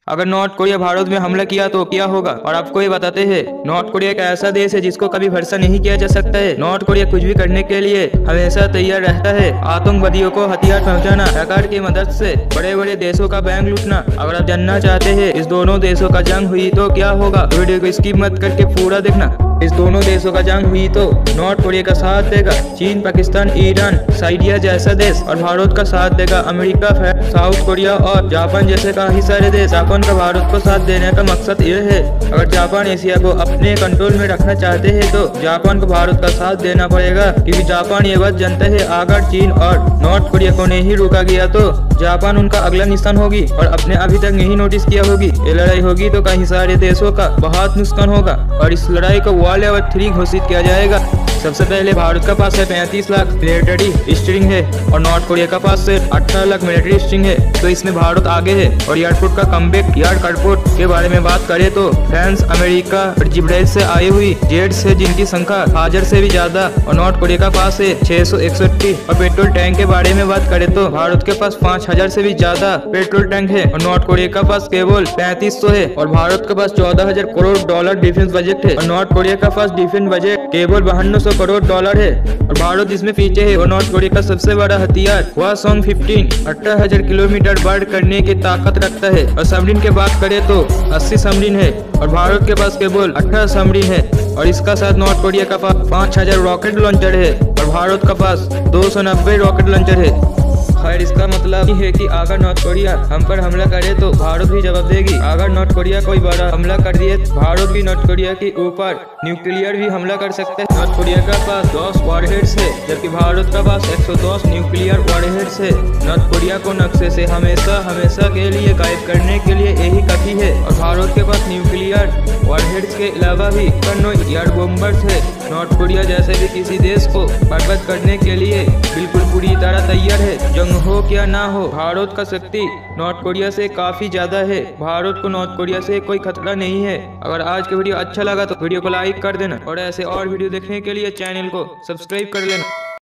अगर north Korea Bharat में हमला किया तो क्या होगा। और आपको ये बताते हैं, नॉर्थ कोरिया एक ऐसा देश है जिसको कभी भरोसा नहीं किया जा सकता है। नॉर्थ कोरिया कुछ भी करने के लिए हमेशा तैयार रहता है। आतंकवादियों को हथियार पहुंचाना, सरकार की मदद से बड़े बड़े देशों का बैंक लूटना। अगर आप जानना चाहते हैं इस दोनों देशों का जंग हुई तो क्या होगा, वीडियो को स्किप मत करके पूरा देखना। इस दोनों देशों का जंग हुई तो नॉर्थ कोरिया का साथ देगा चीन, पाकिस्तान, ईरान, साइडिया जैसा देश, और भारत का साथ देगा अमेरिका, साउथ कोरिया और जापान जैसे काफी सारे देश। जापान का भारत को साथ देने का मकसद यह है, अगर जापान एशिया को अपने कंट्रोल में रखना चाहते हैं तो जापान को भारत का साथ देना पड़ेगा, क्योंकि जापान ये बात जानता है अगर चीन और नॉर्थ कोरिया को नहीं रोका गया तो जापान उनका अगला निशान होगी। और अपने अभी तक नहीं नोटिस किया होगी, ये लड़ाई होगी तो कई सारे देशों का बहुत नुकसान होगा और इस लड़ाई को वर्ल्ड वॉर 3 घोषित किया जाएगा। सबसे पहले भारत का पास है 35 लाख मिलिट्री स्ट्रिंग है और नॉर्थ कोरिया का पास है 18 लाख मिलिट्री स्ट्रिंग है, तो इसमें भारत आगे है। और एयरपोर्ट का कमबैक एयरपोर्ट के बारे में बात करें तो फ्रांस, अमेरिका और जिब्राइल से आई हुई जेट्स है जिनकी संख्या 1000 से भी ज्यादा, और नॉर्थ कोरिया का पास है 661। और पेट्रोल टैंक के बारे में बात करें तो भारत के पास 5000 से भी ज्यादा पेट्रोल टैंक है और नॉर्थ कोरिया का पास केवल 3500 है। और भारत के पास 14,000 करोड़ डॉलर डिफेंस बजट है और नॉर्थ कोरिया का पास डिफेंस बजट केवल 5200 करोड़ डॉलर है और भारत इसमें पीछे है। और नॉर्थ कोरिया का सबसे बड़ा हथियार हवासोंग 15 18,000 किलोमीटर बढ़ करने की ताकत रखता है। और सबमरीन की बात करें तो 80 सबमरीन है और भारत के पास केवल 18 सबमरीन है। और इसका साथ नॉर्थ कोरिया का पास 5000 रॉकेट लॉन्चर है और भारत का पास 290 रॉकेट लॉन्चर है। खैर, इसका मतलब है कि अगर नॉर्थ कोरिया हम पर हमला करे तो भारत भी जवाब देगी। अगर नॉर्थ कोरिया कोई बड़ा हमला कर दिए भारत भी नॉर्थ कोरिया के ऊपर न्यूक्लियर भी हमला कर सकते हैं। नॉर्थ कोरिया का पास 10 वॉरहेड्स है जबकि भारत का पास 110 न्यूक्लियर वॉरहेड्स है। नॉर्थ कोरिया को नक्शे से हमेशा के लिए गायब करने के लिए यही काफी है। और भारत के पास न्यूक्लियर वॉरहेड्स के अलावा भी एयर बॉम्बर्स है। नॉर्थ कोरिया जैसे भी किसी देश को बर्बाद करने के लिए बिल्कुल पूरी तरह तैयार है। जंग हो क्या ना हो, भारत का शक्ति नॉर्थ कोरिया से काफी ज्यादा है। भारत को नॉर्थ कोरिया से कोई खतरा नहीं है। अगर आज का वीडियो अच्छा लगा तो वीडियो को लाइक कर देना और ऐसे और वीडियो देखने के लिए चैनल को सब्सक्राइब कर लेना।